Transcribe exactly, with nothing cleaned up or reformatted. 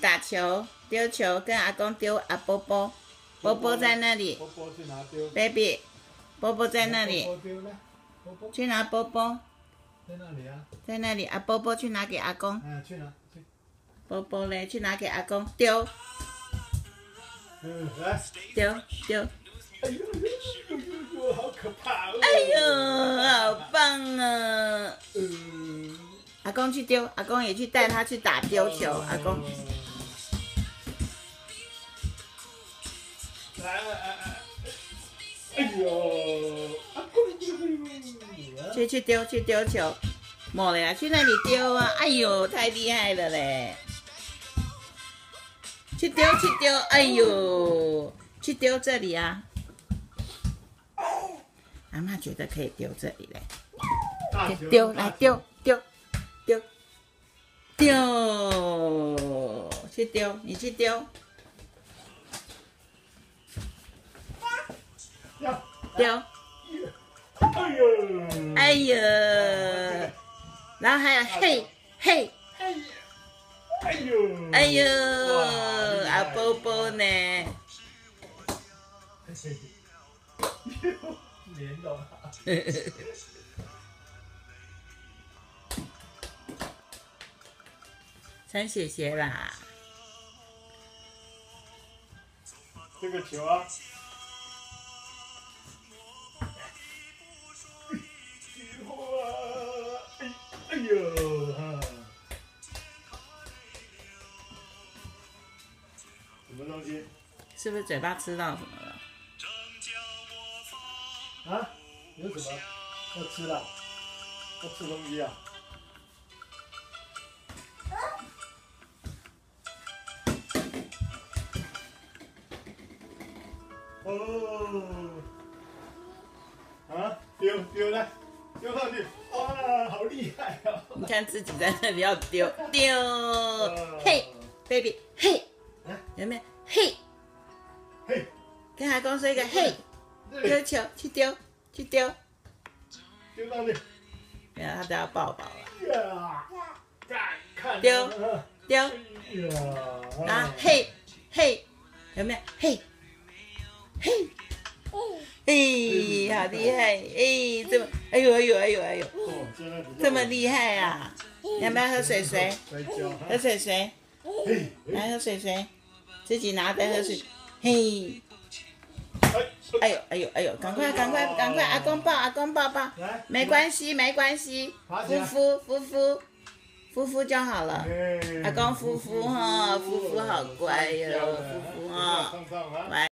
打球，丢球，跟阿公丢啊波波，波波在那里。 波波去拿丢。 baby， 波波在那里。 波波丢呢？波波。 去拿波波。 在那里啊。 在那里啊，波波去拿给阿公。 嗯，去拿去。 波波嘞，去拿给阿公，丢。 嗯，来。 丢丢。 哎呦呦呦呦呦，好可怕哦！ 哎呦，好棒啊！ 嗯。 阿公去丢，阿公也去带他去打丢球，阿公。 来来来来，哎呦，阿公丢， 去去丢去丢球，没了呀，去那里丢啊！哎呦，太厉害了嘞！去丢去丢，哎呦，去丢这里啊！阿嬷觉得可以丢这里嘞，丢来丢丢丢丢，去丢，你去丢。丢， 哎呦， 哎呦，然后还有嘿嘿， 哎呦， 哎呦，阿波波呢？ 连到他。 穿鞋鞋啦。 这个球啊。哎呦哈！什么东西？ 是不是嘴巴吃到什么了？ 啊？有什么？要吃了？要吃东西啊？哦。啊！丢丢来！丢上去，哇，好厉害哦！ 你看自己在那里要丢丢，嘿 ，baby， 嘿，有没有？嘿， 嘿， 跟阿公说一个嘿，丢球去丢，去丢， 丢上去， 没有，他都要抱抱了。 呀，看丢丢， 呀， 然后嘿嘿，有没有？嘿，嘿。哎，好厉害！哎，这么，哎呦哎呦哎呦哎呦，这么厉害啊！你要不要喝水水？喝水水，来喝水水，自己拿着喝水。嘿，哎呦哎呦哎呦，赶快赶快赶快，阿公抱阿公抱抱，没关系没关系，夫妇夫妇夫妇就好了。阿公夫妇哈，夫妇好乖哟，夫妇哈，乖。